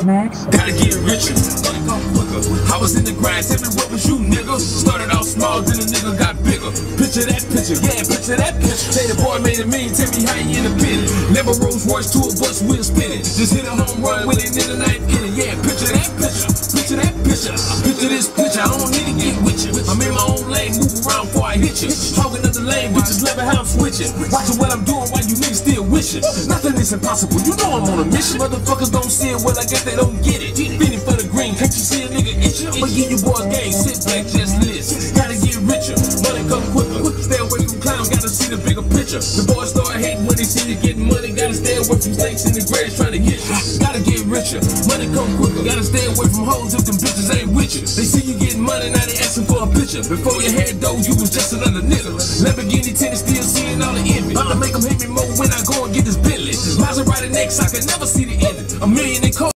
Max. Gotta get richer, money come quicker. I was in the grind, tell me what was you, nigga? Started off small, then the nigga got bigger. Picture that picture, yeah, picture that picture. Say the boy made a million, tell me how you in the pit. Never Rolls Royce, tour bus, wheel spinning. Just hit a home run with it in the ninth inning. Yeah, picture that picture, picture that picture. Picture this picture, I don't need to get with you. I'm in my own lane, move around before I hit you. Talking up the lane, bitches loving how I'm switching. Watching what I'm doing while you niggas still wishing. Nothing is impossible, you know I'm on a mission. Motherfuckers don't see it, well I guess they don't get it. Feeding for the green, can't you see a nigga itching? But give you boy game, sit back, just listen. Gotta get richer, money come quicker. Stay away from clowns, gotta see the bigger picture. The boys start hating when they see you getting money. Gotta stay away from snakes in the grass trying to get you. Gotta get richer, money come quicker. Gotta stay away from hoes if them bitches ain't with you. They see you getting money, now they asking for a picture. Before you had dough, you was just another nigga. Lamborghini tennis, still seeing all the envy. I'ma make them hate me more when I go and get this Bentley. Maserati next, I can never see the ending. A million in cold.